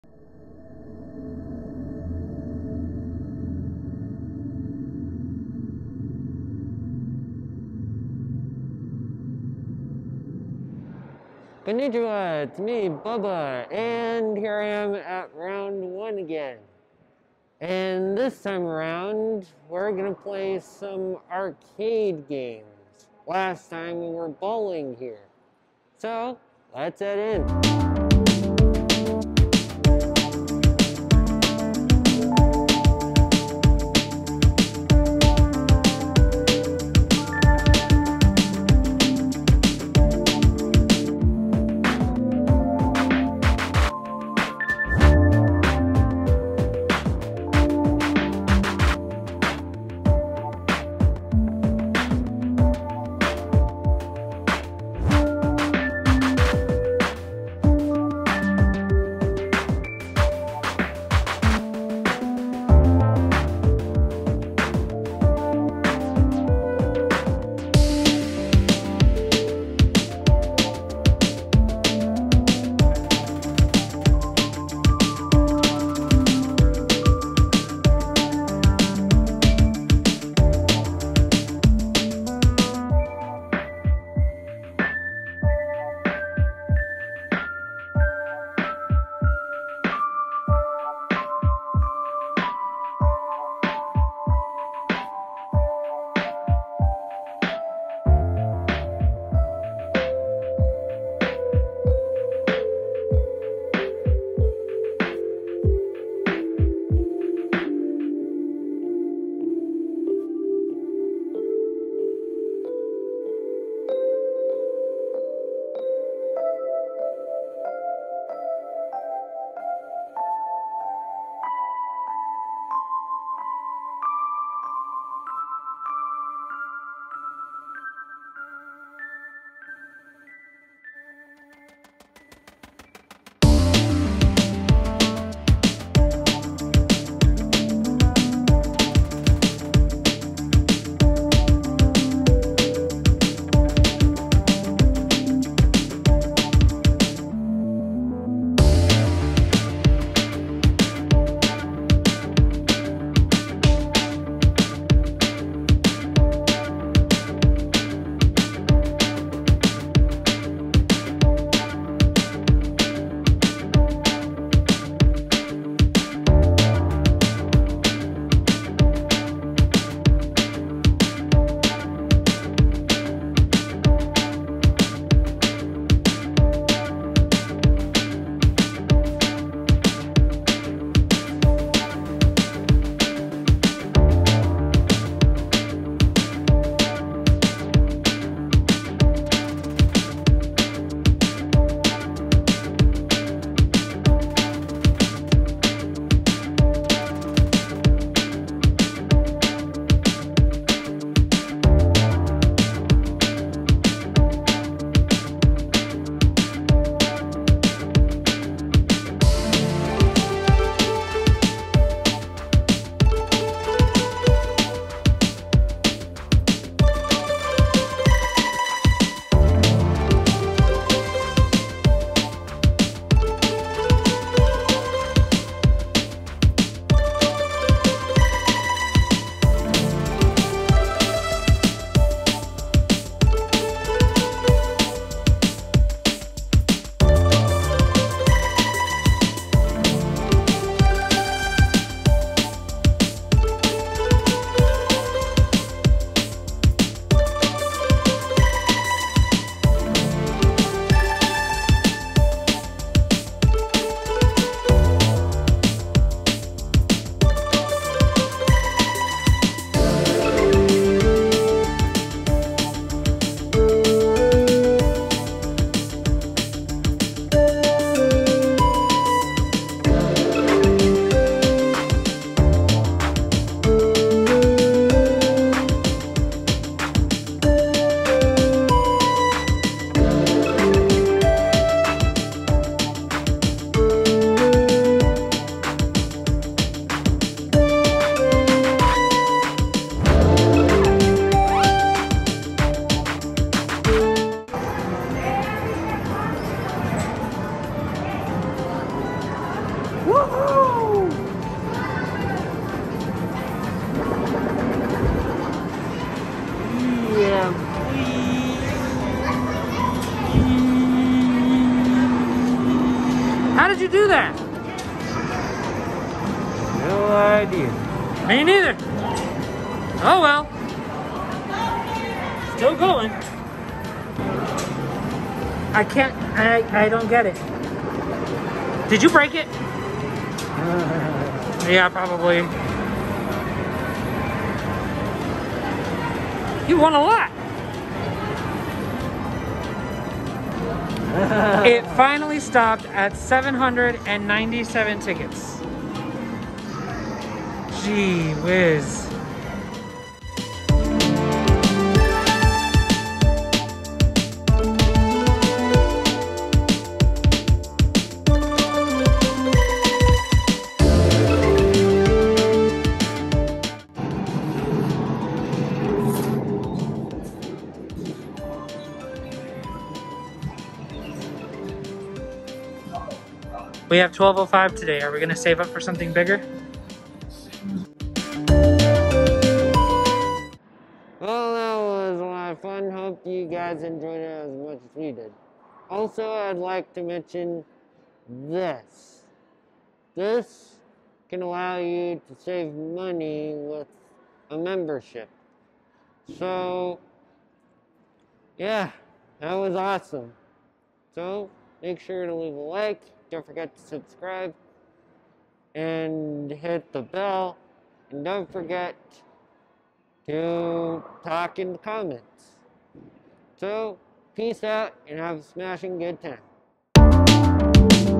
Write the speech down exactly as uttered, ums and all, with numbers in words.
Konnichiwa, it's me, Bubba, and here I am at round one again. And this time around, we're gonna play some arcade games. Last time we were bowling here. So, let's head in. No idea. Me neither. Oh well. Still going. I can't, I, I don't get it. Did you break it? Yeah, probably. You won a lot. It finally stopped at seven hundred ninety-seven tickets. Gee whiz. We have twelve oh five today. Are we gonna save up for something bigger? Well, that was a lot of fun. Hope you guys enjoyed it as much as we did. Also, I'd like to mention this. This can allow you to save money with a membership. So, yeah, that was awesome. So, make sure to leave a like. Don't forget to subscribe and hit the bell. And don't forget to talk in the comments. So, peace out and have a smashing good time.